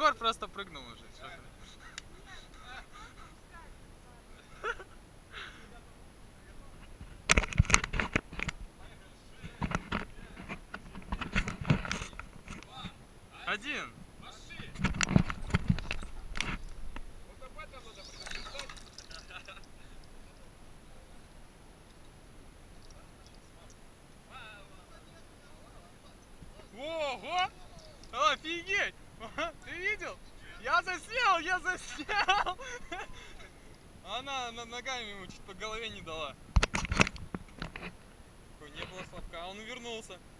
Егор просто прыгнул уже. Один. Ого! Офигеть! Ты видел? Я заснял, я заснял! Она ногами ему чуть по голове не дала. Не было слабка, а он увернулся.